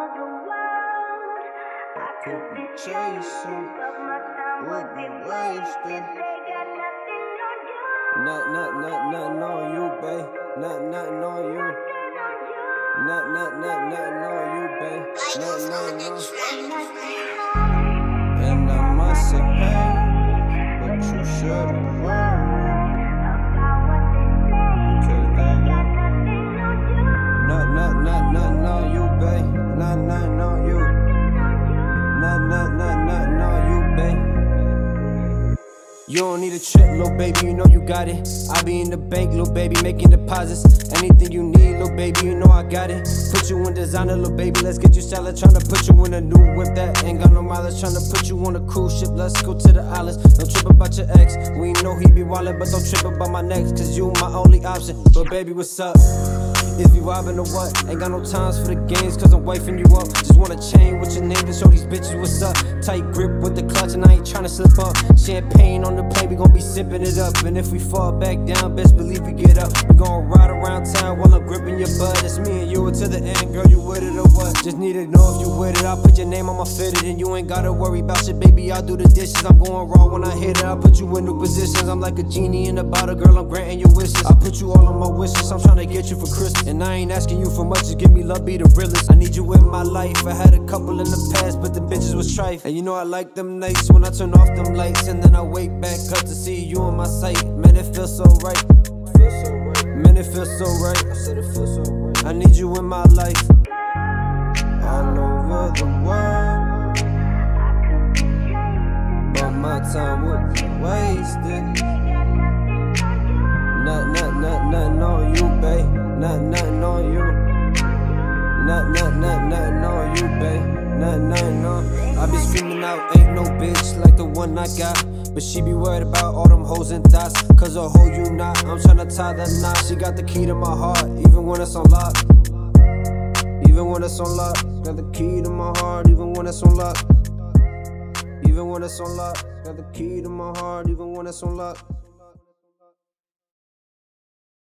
I could be chasing, would be wasted. Nothing on you, babe. Nothing on you. Nothing on you, babe. Nothing on you. And I must say, hey, but you should've worried. Nothing on you, babe. Nothing on you. Nothing on you, babe. You don't need a trip, little baby, you know you got it. I be in the bank, little baby, making deposits. Anything you need, little baby, you know I got it. Put you in designer, little baby, let's get you salad. Tryna put you in a new whip that ain't got no mileage. Tryna put you on a cruise ship, let's go to the islands. Don't trip about your ex, we know he be wildin', but don't trip about my next, cause you my only option. But baby, what's up? Is we robbing or what? Ain't got no times for the games, cause I'm wifing you up. Just want a chain with your name to show these bitches what's up. Tight grip with the clutch and I ain't tryna slip up. Champagne on the plate, we gon' be sipping it up. And if we fall back down, best believe we get up. We gon' ride around town while I'm gripping your butt. It's me and you until the end, girl, you with it or what? Just need to know if you with it. I'll put your name on my fitted and you ain't gotta worry about shit, baby, I'll do the dishes. I'm going raw when I hit it, I'll put you in new positions. I'm like a genie in a bottle, girl, I'm granting your wishes. I put you all on my wishes, I'm tryna get you for Christmas. And I ain't asking you for much, just give me love, be the realest. I need you in my life, I had a couple in the past, but the bitches was trife. And you know I like them nights when I turn off them lights, and then I wake back up to see you on my sight. Man, it feels so right. Man, it feels so right. I said it feels so right. I need you in my life. All over the world, but my time would be wasted. Nothing on you, babe. Nothing on you. Nothing on you, babe. Nothing on. I be screaming out, ain't no bitch like the one I got. But she be worried about all them hoes and thoughts, cause a hoe you not, I'm tryna tie the knot. She got the key to my heart, even when it's on lock. Even when it's on lock. Got the key to my heart, even when it's on lock. Even when it's on lock. Got the key to my heart, even when it's on lock.